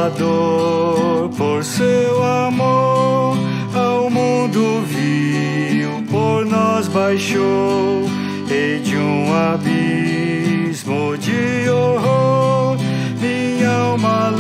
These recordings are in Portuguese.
Salvador, por seu amor, ao mundo vil, por nós baixou, e de um abismo de horror, minha alma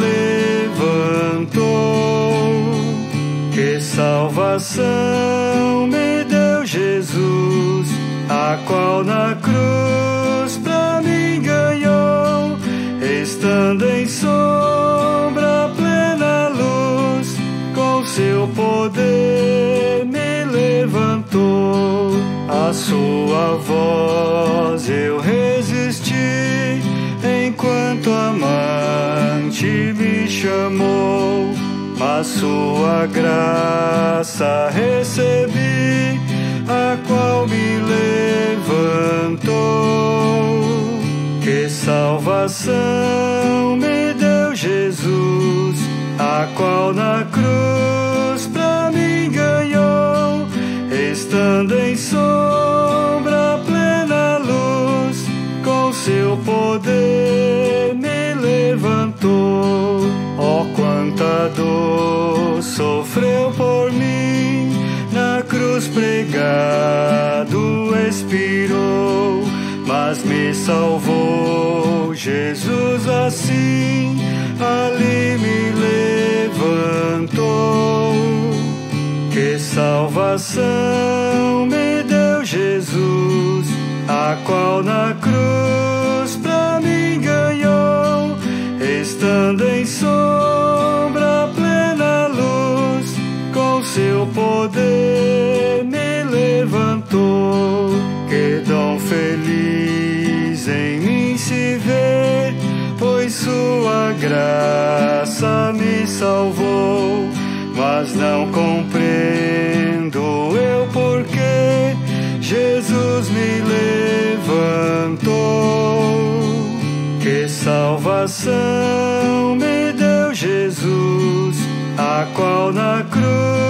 levantou. Que salvação me deu Jesus, a qual na cruz pra mim ganhou, estando em sombra, plena luz, com seu poder me levantou. A sua voz eu resisti, enquanto amante me chamou, mas sua graça recebi, a qual me levantou. Que salvação me deu Jesus, a qual na cruz pra mim ganhou, estando em sombra, plena luz, com seu poder me levantou. Oh, quanta dor sofreu por mim, na cruz pregado expirou, mas me salvou Jesus assim, ali me levantou. Que salvação me deu Jesus, a qual na cruz pra mim ganhou, estando em sombra, plena luz, com seu poder me levantou. Que dom feliz em mim se vê, pois sua graça me salvou, mas não compreendo eu porque Jesus me levantou. Que salvação me deu Jesus, a qual na cruz